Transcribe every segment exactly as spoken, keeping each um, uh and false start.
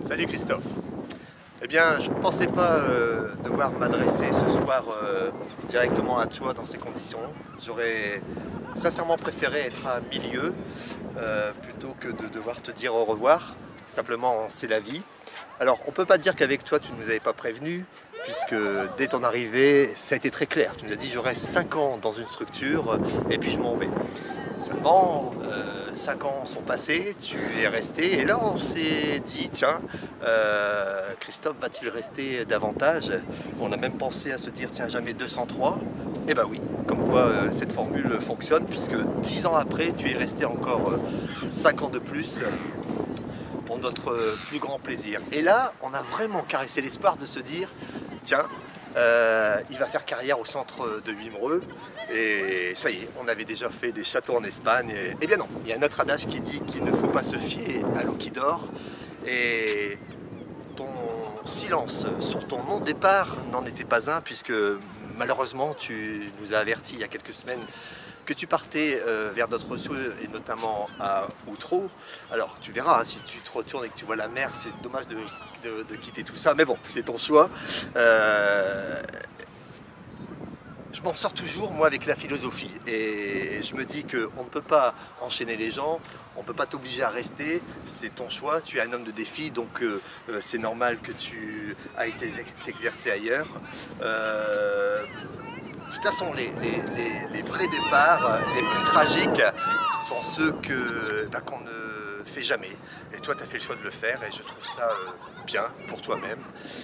Salut Christophe. Eh bien, je ne pensais pas euh, devoir m'adresser ce soir euh, directement à toi dans ces conditions. J'aurais sincèrement préféré être à milieu euh, plutôt que de devoir te dire au revoir. Simplement, c'est la vie. Alors, on ne peut pas dire qu'avec toi, tu ne nous avais pas prévenu, puisque dès ton arrivée, ça a été très clair. Tu nous as dit, j'aurai cinq ans dans une structure et puis je m'en vais. Seulement, euh, cinq ans sont passés, tu es resté, et là on s'est dit, tiens, euh, Christophe va-t-il rester davantage? On a même pensé à se dire, tiens, jamais deux cent trois. Et ben oui, comme quoi euh, cette formule fonctionne, puisque dix ans après, tu es resté encore euh, cinq ans de plus pour notre plus grand plaisir. Et là, on a vraiment caressé l'espoir de se dire, tiens, euh, il va faire carrière au centre de Wimereux. Et ça y est, on avait déjà fait des châteaux en Espagne. Et, eh bien non, il y a un autre adage qui dit qu'il ne faut pas se fier à l'eau qui dort. Et ton silence sur ton non départ n'en était pas un, puisque malheureusement tu nous as avertis il y a quelques semaines que tu partais euh, vers d'autres souhaits, et notamment à Outreau. Alors tu verras, hein, si tu te retournes et que tu vois la mer, c'est dommage de, de, de quitter tout ça, mais bon, c'est ton choix. Euh, Je m'en sors toujours, moi, avec la philosophie. Et je me dis qu'on ne peut pas enchaîner les gens, on ne peut pas t'obliger à rester, c'est ton choix, tu es un homme de défi, donc euh, c'est normal que tu ailles t'exercer ailleurs. Euh, de toute façon, les, les, les, les vrais départs, les plus tragiques, sont ceux que, bah, qu'on ne fait jamais. Et toi, tu as fait le choix de le faire, et je trouve ça euh, bien pour toi-même.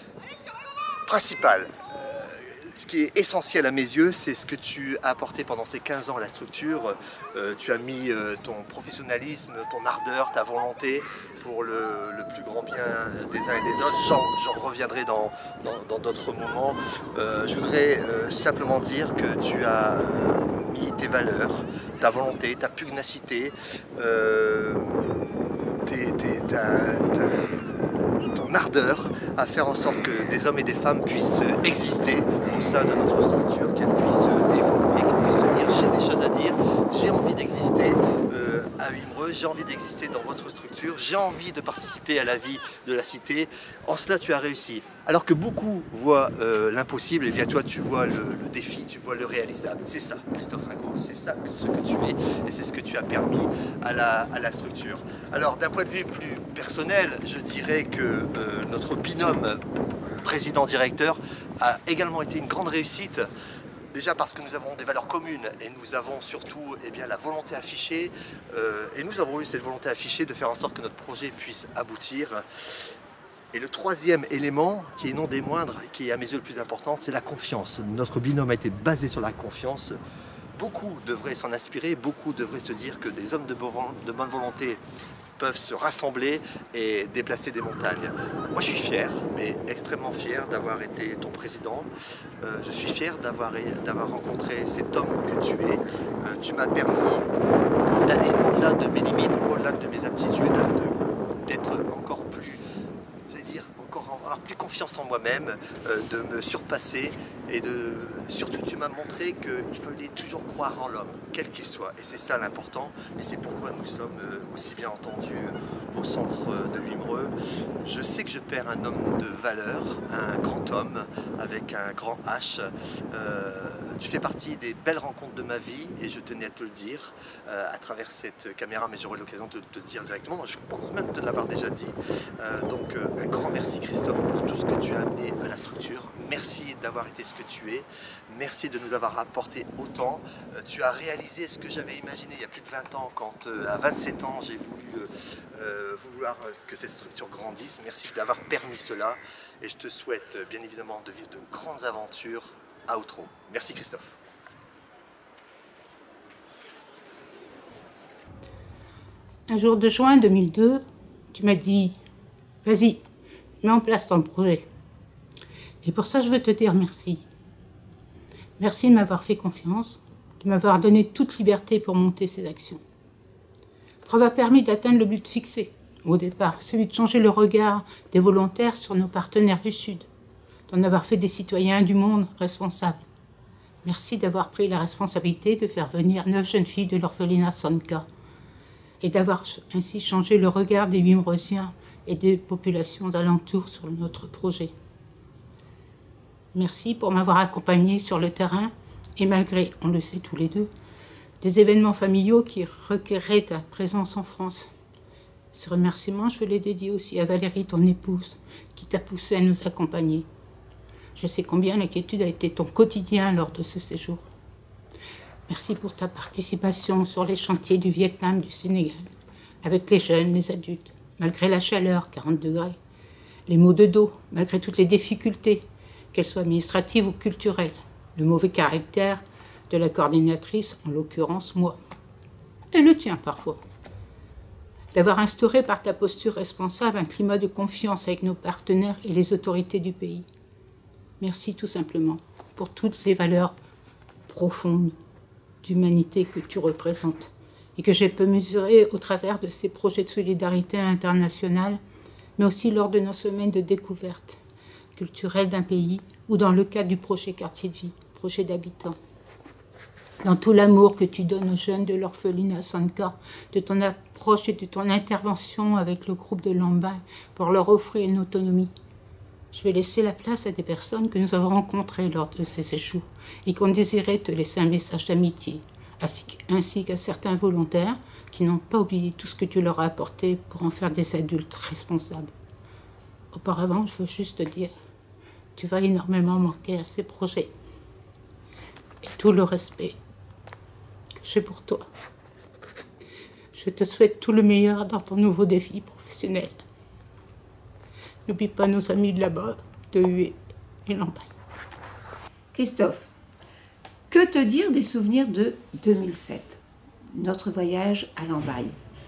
Principal. Ce qui est essentiel à mes yeux, c'est ce que tu as apporté pendant ces quinze ans à la structure. Euh, tu as mis euh, ton professionnalisme, ton ardeur, ta volonté pour le, le plus grand bien des uns et des autres. J'en reviendrai dans d'autres moments. Euh, je voudrais euh, simplement dire que tu as mis tes valeurs, ta volonté, ta pugnacité, euh, tes, tes, ta, ta, ton ardeur à faire en sorte que des hommes et des femmes puissent exister au sein de notre structure, qu'elles puissent évoluer, qu'elles puissent se dire j'ai des choses à dire, j'ai envie d'exister euh, à Wimereux, j'ai envie d'exister dans votre structure, j'ai envie de participer à la vie de la cité. En cela tu as réussi. Alors que beaucoup voient euh, l'impossible, et bien toi tu vois le, le défi, tu vois le réalisable. C'est ça, Christophe Ringot, c'est ça ce que tu es et c'est ce que tu as permis à la, à la structure. Alors d'un point de vue plus personnel, je dirais que euh, notre binôme président-directeur a également été une grande réussite. Déjà parce que nous avons des valeurs communes et nous avons surtout eh bien, la volonté affichée, euh, et nous avons eu cette volonté affichée de faire en sorte que notre projet puisse aboutir. Et le troisième élément, qui est non des moindres, et qui est à mes yeux le plus important, c'est la confiance. Notre binôme a été basé sur la confiance. Beaucoup devraient s'en inspirer, beaucoup devraient se dire que des hommes de bonne volonté peuvent se rassembler et déplacer des montagnes. Moi je suis fier, mais extrêmement fier d'avoir été ton président. Euh, je suis fier d'avoir d'avoir rencontré cet homme que tu es. Euh, tu m'as permis d'aller au-delà de mes limites, au-delà de mes aptitudes, d'être encore plus, j'allais dire, encore avoir plus confiance en moi-même, euh, de me surpasser, et de surtout tu m'as montré qu'il fallait toujours croire en l'homme, quel qu'il soit, et c'est ça l'important, et c'est pourquoi nous sommes aussi bien entendus au centre de Wimereux. Je sais que je perds un homme de valeur, un grand homme avec un grand H. Euh, tu fais partie des belles rencontres de ma vie, et je tenais à te le dire euh, à travers cette caméra, mais j'aurai l'occasion de te le dire directement, je pense même te l'avoir déjà dit. Euh, donc euh, un grand merci Christophe pour tout ce que tu as amené à la structure. Merci d'avoir été ce que tu es, merci de nous avoir apporté autant. Euh, tu as réalisé ce que j'avais imaginé il y a plus de vingt ans, quand euh, à vingt-sept ans j'ai voulu euh, euh, vouloir que cette structure grandisse. Merci d'avoir permis cela, et je te souhaite bien évidemment de vivre de grandes aventures à Outreau. Merci Christophe. Un jour de juin deux mille deux, tu m'as dit « Vas-y, mets en place ton projet ». Et pour ça, je veux te dire merci. Merci de m'avoir fait confiance, de m'avoir donné toute liberté pour monter ces actions. Ça m'a permis d'atteindre le but fixé au départ, celui de changer le regard des volontaires sur nos partenaires du Sud, d'en avoir fait des citoyens du monde responsables. Merci d'avoir pris la responsabilité de faire venir neuf jeunes filles de l'orphelinat Sanka et d'avoir ainsi changé le regard des Wimereusiens et des populations alentours sur notre projet. Merci pour m'avoir accompagné sur le terrain et malgré, on le sait tous les deux, des événements familiaux qui requéraient ta présence en France. Ce remerciement, je les dédie aussi à Valérie, ton épouse, qui t'a poussé à nous accompagner. Je sais combien l'inquiétude a été ton quotidien lors de ce séjour. Merci pour ta participation sur les chantiers du Vietnam, du Sénégal, avec les jeunes, les adultes, malgré la chaleur, quarante degrés, les maux de dos, malgré toutes les difficultés, qu'elles soient administratives ou culturelles, le mauvais caractère de la coordinatrice, en l'occurrence moi, et le tien parfois. D'avoir instauré par ta posture responsable un climat de confiance avec nos partenaires et les autorités du pays. Merci tout simplement pour toutes les valeurs profondes d'humanité que tu représentes et que j'ai pu mesurer au travers de ces projets de solidarité internationale, mais aussi lors de nos semaines de découverte culturelle d'un pays ou dans le cadre du projet quartier de vie, projet d'habitants. Dans tout l'amour que tu donnes aux jeunes de l'orphelinat Sanka, de ton approche et de ton intervention avec le groupe de Lambaye pour leur offrir une autonomie. Je vais laisser la place à des personnes que nous avons rencontrées lors de ces séjours et qui ont désiré te laisser un message d'amitié, ainsi qu'à certains volontaires qui n'ont pas oublié tout ce que tu leur as apporté pour en faire des adultes responsables. Auparavant, je veux juste te dire, tu vas énormément manquer à ces projets. Et tout le respect que j'ai pour toi. Je te souhaite tout le meilleur dans ton nouveau défi professionnel. N'oublie pas nos amis de là-bas, de Hué et Lambaye. Christophe, que te dire des souvenirs de deux mille sept, notre voyage à Lambaye?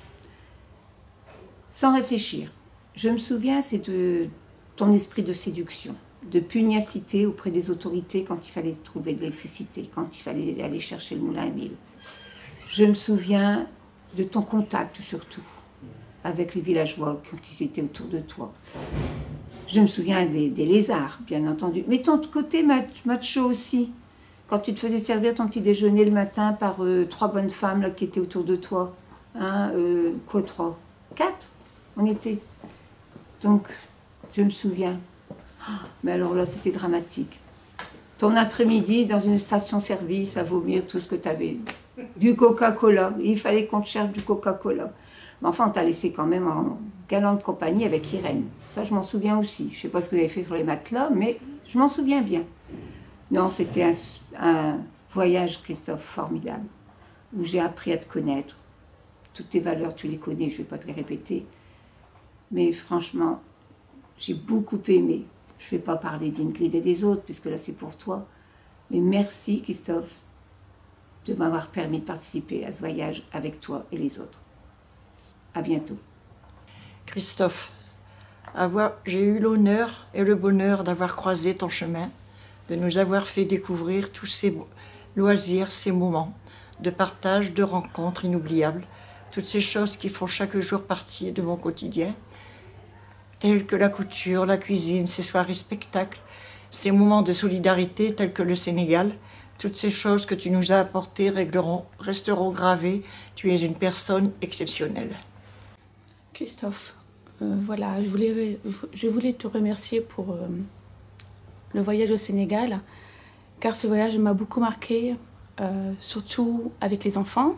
Sans réfléchir, je me souviens, c'est de ton esprit de séduction, de pugnacité auprès des autorités quand il fallait trouver de l'électricité, quand il fallait aller chercher le moulin à mille. Je me souviens de ton contact surtout avec les villageois quand ils étaient autour de toi. Je me souviens des, des lézards, bien entendu. Mais ton côté macho aussi, quand tu te faisais servir ton petit déjeuner le matin par euh, trois bonnes femmes là, qui étaient autour de toi. Hein, euh, quoi, trois? Quatre, on était. Donc, je me souviens. Mais alors là, c'était dramatique. Ton après-midi, dans une station-service, à vomir tout ce que tu avais. Du Coca-Cola. Il fallait qu'on te cherche du Coca-Cola. Mais enfin, on t'a laissé quand même en galante compagnie avec Irène. Ça, je m'en souviens aussi. Je ne sais pas ce que vous avez fait sur les matelas, mais je m'en souviens bien. Non, c'était un, un voyage, Christophe, formidable, où j'ai appris à te connaître. Toutes tes valeurs, tu les connais, je ne vais pas te les répéter. Mais franchement, j'ai beaucoup aimé. Je ne vais pas parler d'Ingrid et des autres, puisque là, c'est pour toi. Mais merci, Christophe, de m'avoir permis de participer à ce voyage avec toi et les autres. À bientôt. Christophe, avoir, j'ai eu l'honneur et le bonheur d'avoir croisé ton chemin, de nous avoir fait découvrir tous ces loisirs, ces moments de partage, de rencontres inoubliables, toutes ces choses qui font chaque jour partie de mon quotidien, telles que la couture, la cuisine, ces soirées spectacles, ces moments de solidarité tels que le Sénégal. Toutes ces choses que tu nous as apportées régleront, resteront gravées. Tu es une personne exceptionnelle. Christophe, euh, voilà, je voulais, je voulais te remercier pour euh, le voyage au Sénégal, car ce voyage m'a beaucoup marqué, euh, surtout avec les enfants.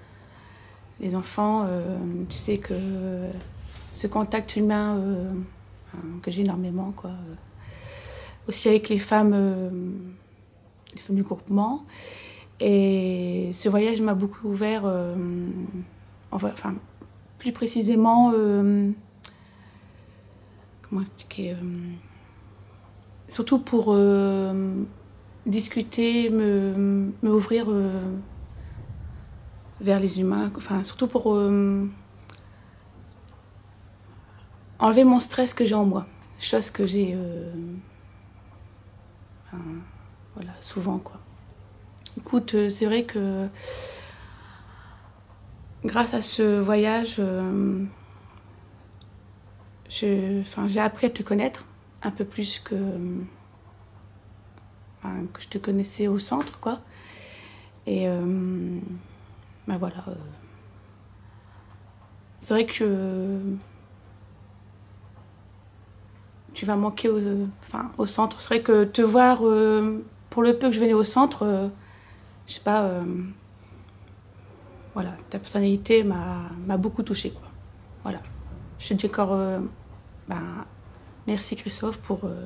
Les enfants, euh, tu sais que ce contact humain euh, que j'ai énormément, quoi. Aussi avec les femmes, euh, les femmes du groupement. Et ce voyage m'a beaucoup ouvert, euh, enfin, plus précisément, euh, comment expliquer, euh, surtout pour euh, discuter, me, me ouvrir euh, vers les humains, enfin, surtout pour euh, enlever mon stress que j'ai en moi, chose que j'ai euh, enfin, voilà, souvent, quoi. Écoute, c'est vrai que grâce à ce voyage, euh, je, enfin, j'ai appris à te connaître un peu plus que, enfin, que je te connaissais au centre, quoi. Et euh, ben voilà. Euh, c'est vrai que tu vas manquer au, enfin, au centre. C'est vrai que te voir, euh, pour le peu que je venais au centre, euh, je sais pas, euh, voilà, ta personnalité m'a beaucoup touchée, quoi. Voilà. Je te dis encore, euh, ben, merci Christophe pour, euh,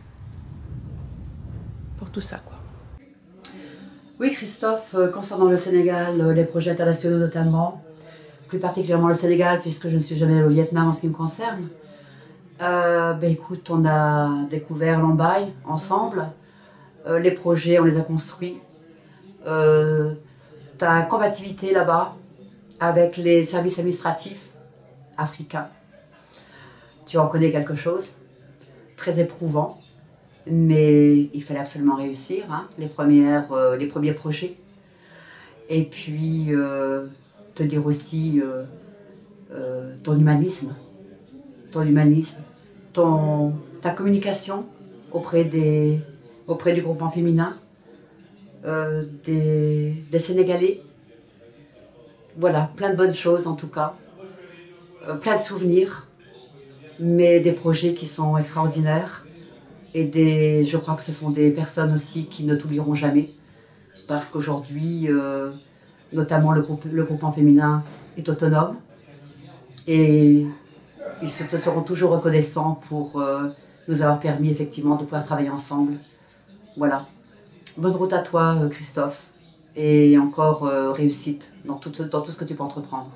pour tout ça, quoi. Oui, Christophe, euh, concernant le Sénégal, euh, les projets internationaux notamment, plus particulièrement le Sénégal, puisque je ne suis jamais allée au Vietnam en ce qui me concerne. Euh, ben écoute, on a découvert Lambaye ensemble. Euh, les projets, on les a construits. Euh, ta combativité là-bas avec les services administratifs africains. Tu en connais quelque chose, très éprouvant, mais il fallait absolument réussir, hein, les, premières, euh, les premiers projets. Et puis, euh, te dire aussi euh, euh, ton humanisme, ton humanisme, ton, ta communication auprès, des, auprès du groupement féminin, euh, des, des Sénégalais. Voilà, plein de bonnes choses en tout cas, euh, plein de souvenirs, mais des projets qui sont extraordinaires. Et des, je crois que ce sont des personnes aussi qui ne t'oublieront jamais, parce qu'aujourd'hui, euh, notamment le, groupe, le groupement féminin est autonome, et ils se, te seront toujours reconnaissants pour euh, nous avoir permis effectivement de pouvoir travailler ensemble. Voilà. Bonne route à toi, Christophe, et encore euh, réussite dans tout, dans tout ce que tu peux entreprendre.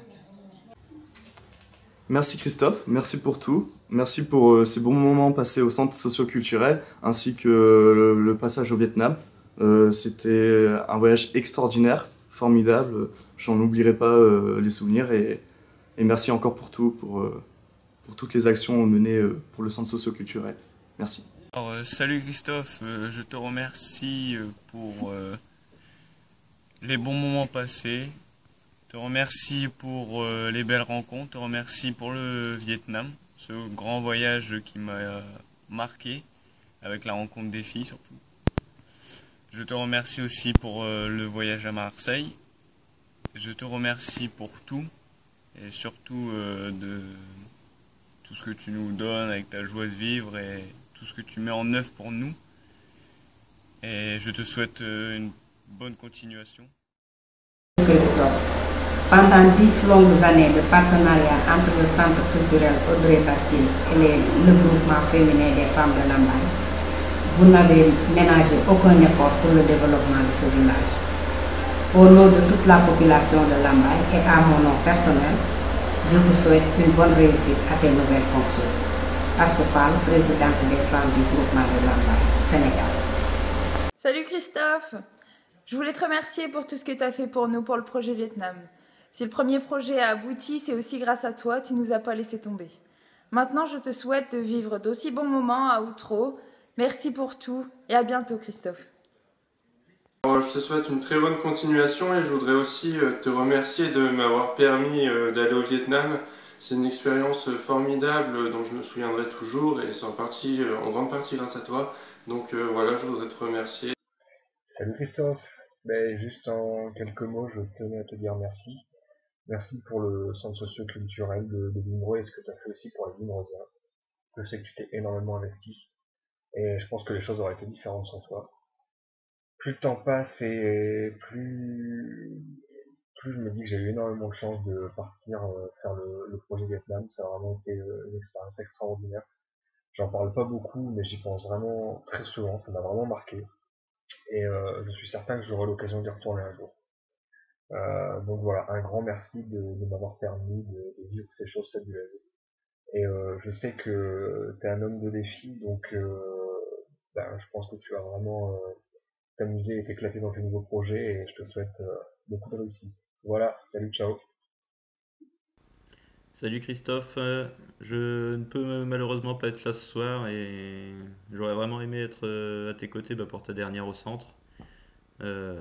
Merci Christophe, merci pour tout. Merci pour euh, ces bons moments passés au centre socio-culturel, ainsi que euh, le, le passage au Vietnam. Euh, C'était un voyage extraordinaire, formidable. J'en oublierai pas euh, les souvenirs, et, et merci encore pour tout, pour, euh, pour toutes les actions menées euh, pour le centre socio-culturel. Merci. Alors, euh, salut Christophe, euh, je te remercie euh, pour euh, les bons moments passés. Je te remercie pour euh, les belles rencontres, je te remercie pour le Vietnam, ce grand voyage qui m'a euh, marqué, avec la rencontre des filles surtout. Je te remercie aussi pour euh, le voyage à Marseille. Je te remercie pour tout, et surtout euh, de tout ce que tu nous donnes avec ta joie de vivre et tout ce que tu mets en œuvre pour nous. Et je te souhaite euh, une bonne continuation. Christophe, pendant dix longues années de partenariat entre le centre culturel Audrey Barthier et les, le groupement féminin des femmes de Lambaye, vous n'avez ménagé aucun effort pour le développement de ce village. Au nom de toute la population de Lambaye et à mon nom personnel, je vous souhaite une bonne réussite à tes nouvelles fonctions. Astou Fall, présidente des femmes du groupement de Lambaye, Sénégal. Salut Christophe! Je voulais te remercier pour tout ce que tu as fait pour nous pour le projet Vietnam. Si le premier projet a abouti, c'est aussi grâce à toi, tu ne nous as pas laissé tomber. Maintenant, je te souhaite de vivre d'aussi bons moments à Outreau. Merci pour tout et à bientôt Christophe. Alors, je te souhaite une très bonne continuation, et je voudrais aussi te remercier de m'avoir permis d'aller au Vietnam. C'est une expérience formidable dont je me souviendrai toujours, et c'est en, partie, en grande partie grâce à toi. Donc euh, voilà, je voudrais te remercier. Salut Christophe, ben, juste en quelques mots, je tenais à te dire merci. Merci pour le centre socio-culturel de, de Bimbro et ce que tu as fait aussi pour les Bimbroisiens. Je sais que tu t'es énormément investi, et je pense que les choses auraient été différentes sans toi. Plus le temps passe et plus, plus je me dis que j'ai eu énormément de chance de partir euh, faire le, le projet Vietnam. Ça a vraiment été euh, une expérience extraordinaire. J'en parle pas beaucoup, mais j'y pense vraiment très souvent, ça m'a vraiment marqué. Et euh, je suis certain que j'aurai l'occasion d'y retourner un jour. Euh, donc voilà, un grand merci de, de m'avoir permis de, de vivre ces choses fabuleuses. Et euh, je sais que tu es un homme de défi, donc euh, ben, je pense que tu vas vraiment euh, t'amuser et t'éclater dans tes nouveaux projets, et je te souhaite euh, beaucoup de réussite. Voilà, salut, ciao. Salut Christophe, euh, je ne peux malheureusement pas être là ce soir, et j'aurais vraiment aimé être euh, à tes côtés bah, pour ta dernière au centre. Euh,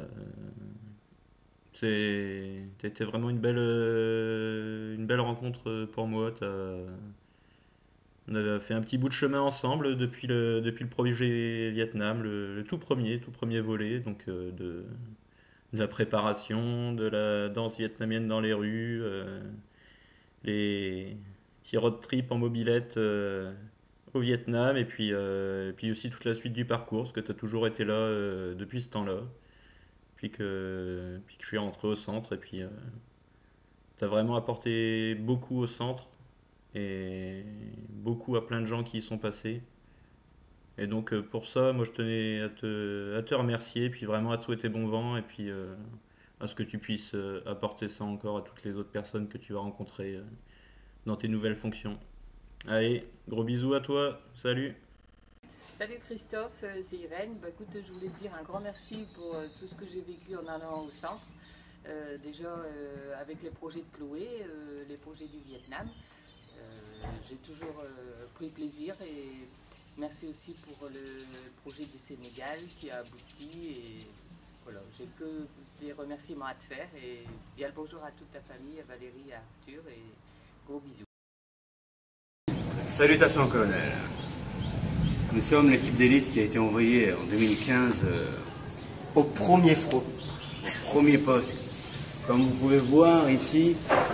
C'était vraiment une belle, euh, une belle rencontre pour moi. T'as- On avait fait un petit bout de chemin ensemble depuis le, depuis le projet Vietnam, le, le tout premier, tout premier volet, donc euh, de, de la préparation, de la danse vietnamienne dans les rues, euh, les petits road trips en mobilette euh, au Vietnam, et puis, euh, et puis aussi toute la suite du parcours, parce que tu as toujours été là euh, depuis ce temps-là, puis que, puis que je suis rentré au centre, et puis tu as vraiment apporté beaucoup au centre, et beaucoup à plein de gens qui y sont passés. Et donc euh, pour ça, moi je tenais à te, à te remercier, puis vraiment à te souhaiter bon vent, et puis euh, à ce que tu puisses euh, apporter ça encore à toutes les autres personnes que tu vas rencontrer euh, dans tes nouvelles fonctions. Allez, gros bisous à toi, salut! Salut Christophe, euh, c'est Irène. Bah, écoute, je voulais te dire un grand merci pour euh, tout ce que j'ai vécu en allant au centre. Euh, déjà euh, avec les projets de Chloé, euh, les projets du Vietnam. Euh, j'ai toujours euh, pris plaisir et merci aussi pour le projet du Sénégal qui a abouti. Et voilà, j'ai que des remerciements à te faire et bien le bonjour à toute ta famille, à Valérie, à Arthur et gros bisous. Salutations colonel. Nous sommes l'équipe d'élite qui a été envoyée en deux mille quinze euh, au premier front, au premier poste. Comme vous pouvez voir ici,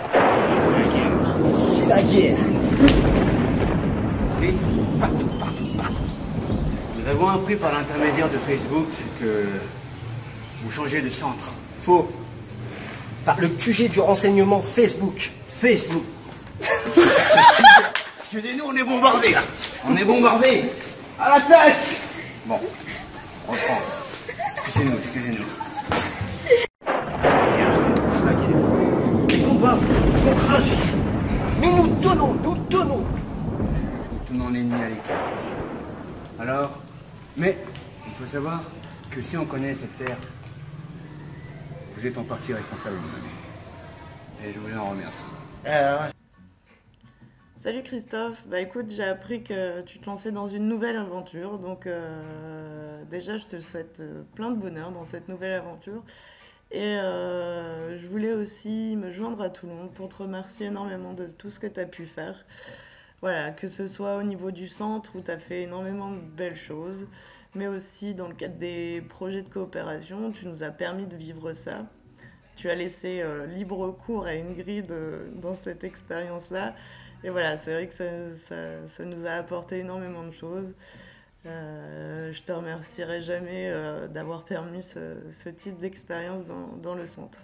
c'est la guerre. Oui, partout, partout, partout. Nous avons appris par l'intermédiaire de Facebook que vous changez de centre. Faux. Par le Q G du renseignement Facebook. Facebook. Excusez-nous, on est bombardés là. On est bombardés. À l'attaque! Bon, on reprend. Excusez-nous, excusez-nous. C'est la guerre, c'est la guerre. Les combats font rage ici. Mais nous tenons, nous tenons. Nous tenons l'ennemi à l'écart. Alors, mais il faut savoir que si on connaît cette terre, vous êtes en partie responsable vous-même. Et je vous en remercie. Euh, Salut Christophe, bah écoute, j'ai appris que tu te lançais dans une nouvelle aventure, donc euh, déjà je te souhaite euh, plein de bonheur dans cette nouvelle aventure. Et euh, je voulais aussi me joindre à tout le monde pour te remercier énormément de tout ce que tu as pu faire. Voilà, que ce soit au niveau du centre où tu as fait énormément de belles choses, mais aussi dans le cadre des projets de coopération, tu nous as permis de vivre ça. Tu as laissé euh, libre cours à Ingrid euh, dans cette expérience-là. Et voilà, c'est vrai que ça, ça, ça nous a apporté énormément de choses. Euh, je te remercierai jamais euh, d'avoir permis ce, ce type d'expérience dans, dans le centre.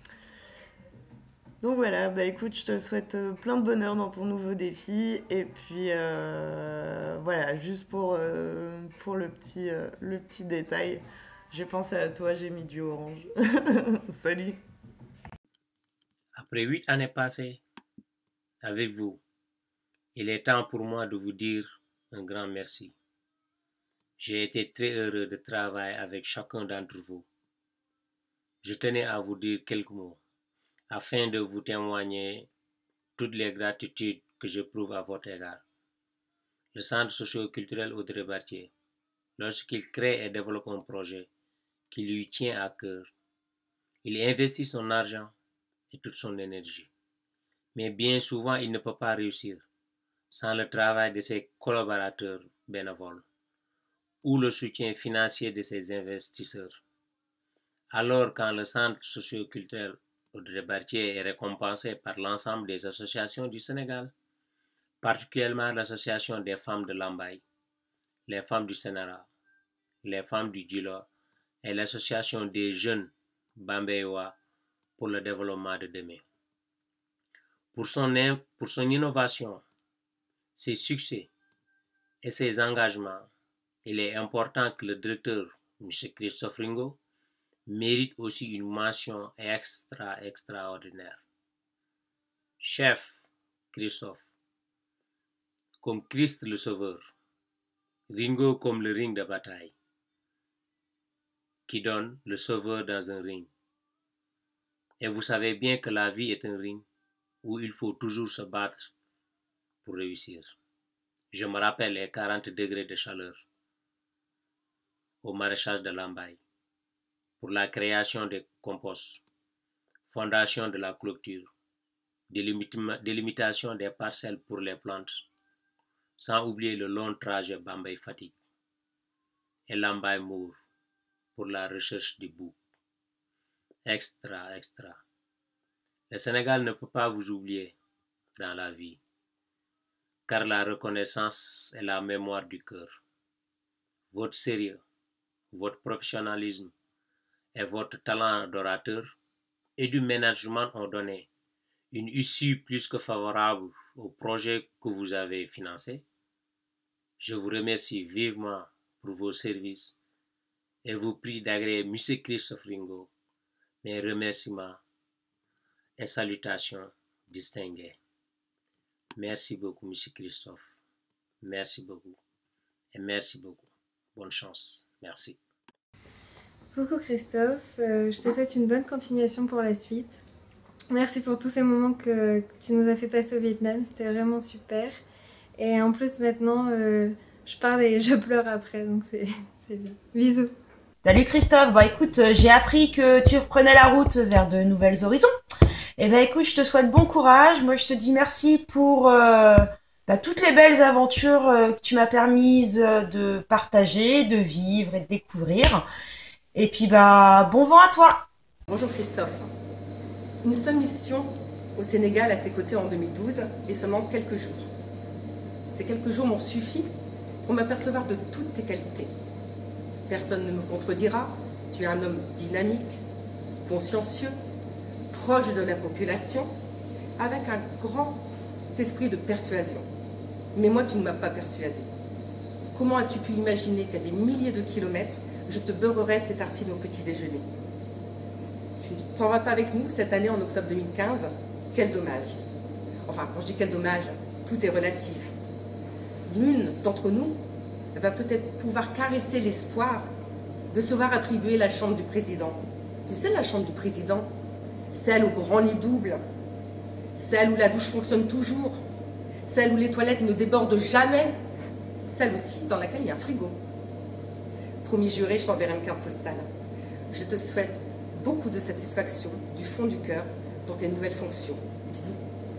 Donc voilà, bah écoute, je te souhaite plein de bonheur dans ton nouveau défi. Et puis euh, voilà, juste pour, euh, pour le, petit, euh, le petit détail, j'ai pensé à toi, j'ai mis du orange. Salut! Après huit années passées avec vous, il est temps pour moi de vous dire un grand merci. J'ai été très heureux de travailler avec chacun d'entre vous. Je tenais à vous dire quelques mots afin de vous témoigner toutes les gratitudes que j'éprouve à votre égard. Le centre socio-culturel Audrey Bartier, lorsqu'il crée et développe un projet qui lui tient à cœur, il investit son argent et toute son énergie. Mais bien souvent, il ne peut pas réussir sans le travail de ses collaborateurs bénévoles ou le soutien financier de ses investisseurs. Alors, quand le centre socio-culturel Audrey Bartier est récompensé par l'ensemble des associations du Sénégal, particulièrement l'association des femmes de Lambaye, les femmes du Sénéra, les femmes du Djilo et l'association des jeunes Bambéois pour le développement de demain. Pour son, pour son innovation, ses succès et ses engagements, il est important que le directeur, M. Christophe Ringo, mérite aussi une mention extra extraordinaire. Chef Christophe, comme Christ le Sauveur, Ringo comme le ring de bataille, qui donne le sauveur dans un ring. Et vous savez bien que la vie est un ring où il faut toujours se battre pour réussir. Je me rappelle les quarante degrés de chaleur au maraîchage de Lambaye pour la création des composts, fondation de la clôture, délimitation des parcelles pour les plantes, sans oublier le long trajet Bambey-Fatick et Lambaye-Mour pour la recherche des boucs. Extra, extra. Le Sénégal ne peut pas vous oublier dans la vie. car la reconnaissance est la mémoire du cœur. Votre sérieux, votre professionnalisme et votre talent d'orateur et du management ont donné une issue plus que favorable au projet que vous avez financé. Je vous remercie vivement pour vos services et vous prie d'agréer M. Christophe Ringo mes remerciements et salutations distinguées. Merci beaucoup, M. Christophe. Merci beaucoup. Et merci beaucoup. Bonne chance. Merci. Coucou Christophe, euh, je te souhaite une bonne continuation pour la suite. Merci pour tous ces moments que, que tu nous as fait passer au Vietnam, c'était vraiment super. Et en plus maintenant, euh, je parle et je pleure après, donc c'est bien. Bisous. Salut Christophe, bah écoute, euh, j'ai appris que tu reprenais la route vers de nouvelles horizons. Et bah écoute, je te souhaite bon courage. Moi je te dis merci pour euh, bah, toutes les belles aventures euh, que tu m'as permises euh, de partager, de vivre et de découvrir. Et puis bah bon vent à toi. Bonjour Christophe. Une seule mission au Sénégal à tes côtés en deux mille douze et seulement quelques jours. Ces quelques jours m'ont suffi pour m'apercevoir de toutes tes qualités. Personne ne me contredira, tu es un homme dynamique, consciencieux, proche de la population, avec un grand esprit de persuasion. Mais moi, tu ne m'as pas persuadé. Comment as-tu pu imaginer qu'à des milliers de kilomètres, je te beurrerais tes tartines au petit déjeuner? Tu ne t'en vas pas avec nous cette année en octobre deux mille quinze? Quel dommage. Enfin, quand je dis quel dommage, tout est relatif. L'une d'entre nous va peut-être pouvoir caresser l'espoir de se voir attribuer la chambre du président. Tu sais, la chambre du président, celle au grand lit double, celle où la douche fonctionne toujours, celle où les toilettes ne débordent jamais, celle aussi dans laquelle il y a un frigo. Promis juré, je t'enverrai une carte postale. Je te souhaite beaucoup de satisfaction du fond du cœur dans tes nouvelles fonctions. Bisous.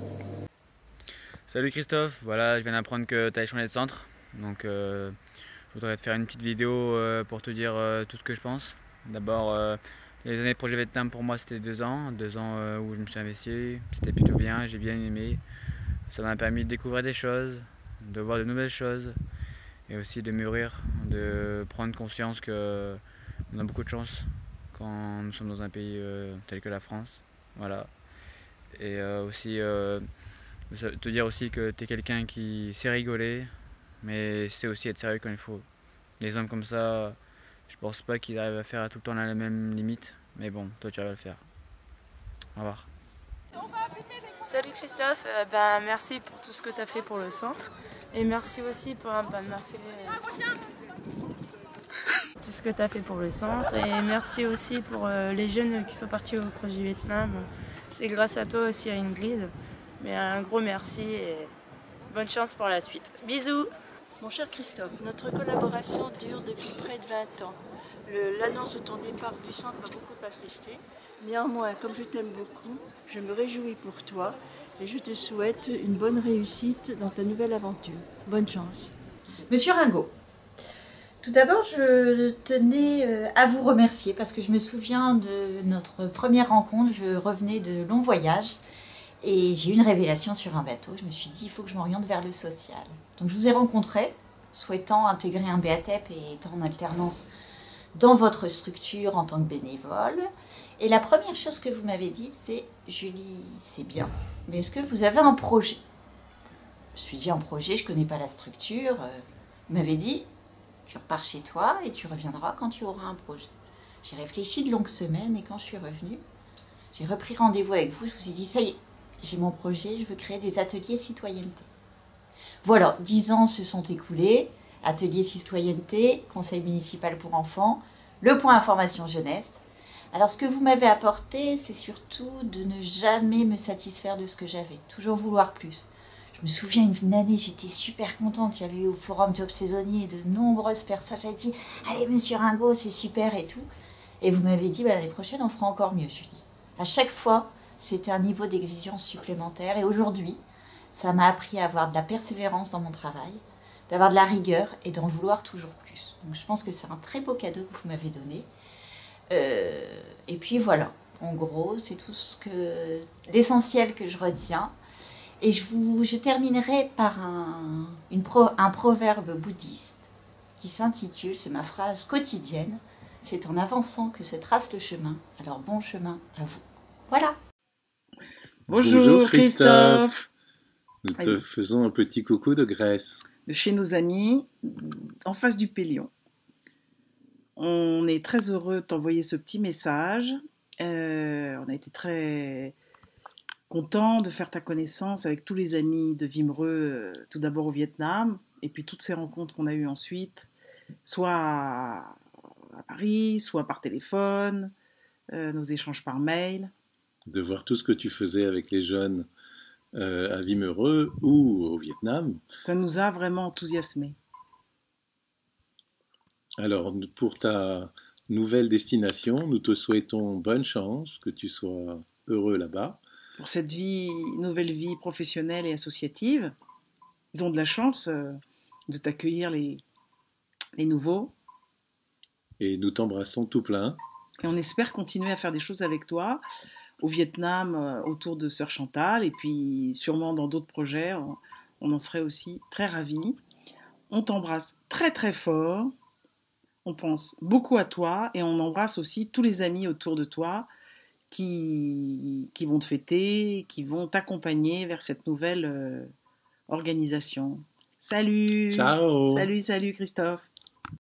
Salut Christophe, voilà, je viens d'apprendre que tu as changé de centre. Donc euh, je voudrais te faire une petite vidéo euh, pour te dire euh, tout ce que je pense. D'abord, euh, les années de projet Vietnam pour moi c'était deux ans, deux ans euh, où je me suis investi, c'était plutôt bien, j'ai bien aimé. Ça m'a permis de découvrir des choses, de voir de nouvelles choses et aussi de mûrir, de prendre conscience qu'on a beaucoup de chance quand nous sommes dans un pays euh, tel que la France. Voilà. Et euh, aussi euh, te dire aussi que tu es quelqu'un qui sait rigoler, mais c'est aussi être sérieux quand il faut. Des hommes comme ça, je pense pas qu'ils arrivent à faire tout le temps la même limite, mais bon, toi tu arrives à le faire. Au revoir. Salut Christophe, euh, ben, merci pour tout ce que tu as fait pour le centre et merci aussi pour ben, fait, euh, tout ce que tu as fait pour le centre et merci aussi pour euh, les jeunes qui sont partis au projet Vietnam. C'est grâce à toi aussi à Ingrid, mais un gros merci et bonne chance pour la suite. Bisous. Mon cher Christophe, notre collaboration dure depuis près de vingt ans. L'annonce de ton départ du centre m'a beaucoup attristé. Néanmoins, comme je t'aime beaucoup, je me réjouis pour toi et je te souhaite une bonne réussite dans ta nouvelle aventure. Bonne chance. Monsieur Ringo, tout d'abord, je tenais à vous remercier parce que je me souviens de notre première rencontre. Je revenais de longs voyages et j'ai eu une révélation sur un bateau. Je me suis dit, il faut que je m'oriente vers le social. Donc je vous ai rencontré, souhaitant intégrer un B A T E P et étant en alternance dans votre structure en tant que bénévole. Et la première chose que vous m'avez dit, c'est « Julie, c'est bien, mais est-ce que vous avez un projet ?» Je me suis dit « Un projet, je ne connais pas la structure. » Vous m'avez dit « Tu repars chez toi et tu reviendras quand tu auras un projet. » J'ai réfléchi de longues semaines et quand je suis revenue, j'ai repris rendez-vous avec vous. Je vous ai dit « Ça y est, j'ai mon projet, je veux créer des ateliers citoyenneté. » Voilà, dix ans se sont écoulés, atelier citoyenneté, conseil municipal pour enfants, le point information jeunesse. Alors ce que vous m'avez apporté, c'est surtout de ne jamais me satisfaire de ce que j'avais, toujours vouloir plus. Je me souviens une année, j'étais super contente, il y avait eu au forum job saisonnier de nombreuses personnes, j'avais dit « Allez monsieur Ringo, c'est super et tout ». Et vous m'avez dit bah, « L'année prochaine, on fera encore mieux Julie ». À chaque fois, c'était un niveau d'exigence supplémentaire et aujourd'hui, ça m'a appris à avoir de la persévérance dans mon travail, d'avoir de la rigueur et d'en vouloir toujours plus. Donc je pense que c'est un très beau cadeau que vous m'avez donné. Euh, et puis voilà, en gros, c'est tout ce que l'essentiel que je retiens. Et je, vous, je terminerai par un, une pro, un proverbe bouddhiste qui s'intitule, c'est ma phrase quotidienne, c'est en avançant que se trace le chemin, alors bon chemin à vous. Voilà. Bonjour, Bonjour Christophe. Nous te Allez. faisons un petit coucou de Grèce. De chez nos amis, en face du Pélion. On est très heureux de t'envoyer ce petit message. Euh, on a été très content de faire ta connaissance avec tous les amis de Vimereux, euh, tout d'abord au Vietnam, et puis toutes ces rencontres qu'on a eues ensuite, soit à, à Paris, soit par téléphone, euh, nos échanges par mail. De voir tout ce que tu faisais avec les jeunes euh, à Vimereux ou au Vietnam. Ça nous a vraiment enthousiasmés. Alors, pour ta nouvelle destination, nous te souhaitons bonne chance, que tu sois heureux là-bas. Pour cette vie, nouvelle vie professionnelle et associative, ils ont de la chance euh, de t'accueillir les, les nouveaux. Et nous t'embrassons tout plein. Et on espère continuer à faire des choses avec toi au Vietnam, euh, autour de Sœur Chantal, et puis sûrement dans d'autres projets, on, on en serait aussi très ravis. On t'embrasse très très fort. On pense beaucoup à toi et on embrasse aussi tous les amis autour de toi qui, qui vont te fêter, qui vont t'accompagner vers cette nouvelle euh, organisation. Salut. Ciao. Salut, salut Christophe.